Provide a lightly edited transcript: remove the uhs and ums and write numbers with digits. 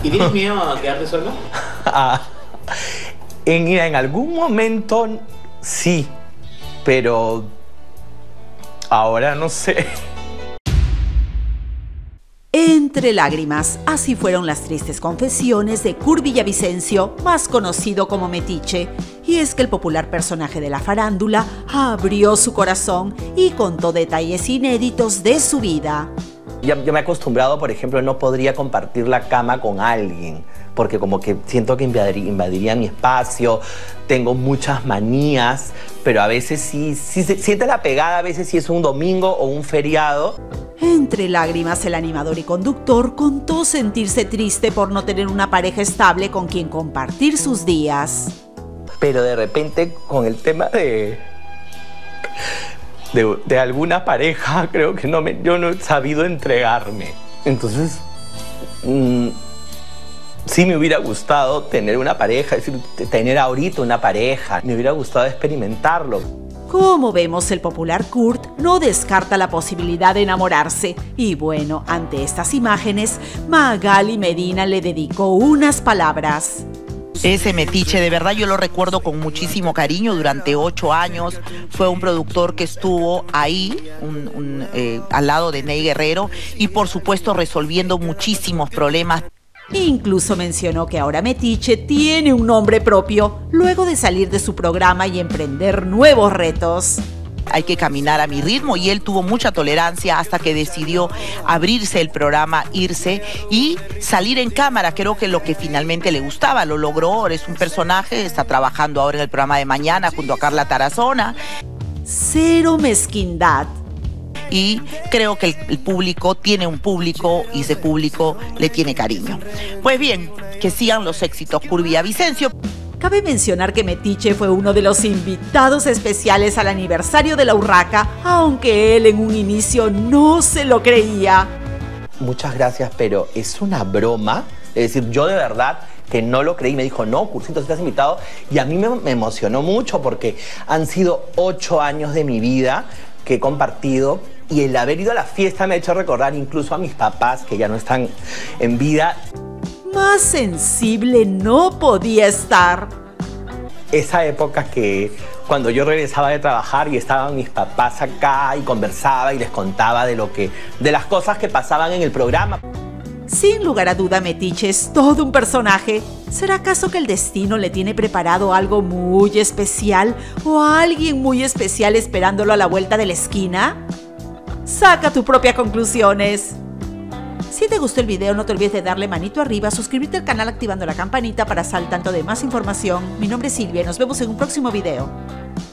¿Y tienes miedo a quedarte solo? En algún momento sí, pero ahora no sé. Entre lágrimas, así fueron las tristes confesiones de Kurt Villavicencio, más conocido como Metiche. Y es que el popular personaje de la farándula abrió su corazón y contó detalles inéditos de su vida. Yo me he acostumbrado, por ejemplo, no podría compartir la cama con alguien, porque como que siento que invadiría mi espacio, tengo muchas manías, pero a veces sí se siente la pegada, a veces sí es un domingo o un feriado. Entre lágrimas, el animador y conductor contó sentirse triste por no tener una pareja estable con quien compartir sus días. Pero de repente, con el tema de alguna pareja, creo que yo no he sabido entregarme. Entonces, sí me hubiera gustado tener una pareja, es decir, tener ahorita una pareja. Me hubiera gustado experimentarlo. Como vemos, el popular Kurt no descarta la posibilidad de enamorarse. Y bueno, ante estas imágenes, Magali Medina le dedicó unas palabras. Ese Metiche, de verdad yo lo recuerdo con muchísimo cariño. Durante 8 años fue un productor que estuvo ahí, al lado de Ney Guerrero, y por supuesto resolviendo muchísimos problemas. Incluso mencionó que ahora Metiche tiene un nombre propio, luego de salir de su programa y emprender nuevos retos. Hay que caminar a mi ritmo, y él tuvo mucha tolerancia hasta que decidió abrirse el programa, irse y salir en cámara. Creo que lo que finalmente le gustaba, lo logró. Es un personaje, está trabajando ahora en el programa de mañana junto a Carla Tarazona. Cero mezquindad. Y creo que el público tiene un público y ese público le tiene cariño. Pues bien, que sigan los éxitos, Kurt Villavicencio. Cabe mencionar que Metiche fue uno de los invitados especiales al aniversario de La Urraca, aunque él en un inicio no se lo creía. Muchas gracias, pero es una broma. Es decir, yo de verdad que no lo creí. Me dijo, no, Curcito, si estás invitado. Y a mí me emocionó mucho porque han sido 8 años de mi vida que he compartido. Y el haber ido a la fiesta me ha hecho recordar incluso a mis papás, que ya no están en vida. Más sensible no podía estar. Esa época que cuando yo regresaba de trabajar y estaban mis papás acá y conversaba y les contaba de las cosas que pasaban en el programa. Sin lugar a duda, Metiche es todo un personaje. ¿Será acaso que el destino le tiene preparado algo muy especial o a alguien muy especial esperándolo a la vuelta de la esquina? Saca tus propias conclusiones. Si te gustó el video, no te olvides de darle manito arriba, suscribirte al canal activando la campanita para estar al tanto de más información. Mi nombre es Silvia y nos vemos en un próximo video.